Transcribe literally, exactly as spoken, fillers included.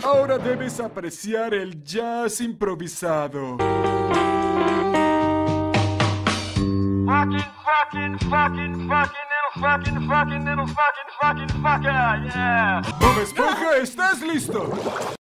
Ahora debes apreciar el jazz improvisado. Fucking, fucking, fucking, fucking, little fucking, fucking, little fucking, fucking, fucker, yeah. Bob Esponja, ¿estás listo?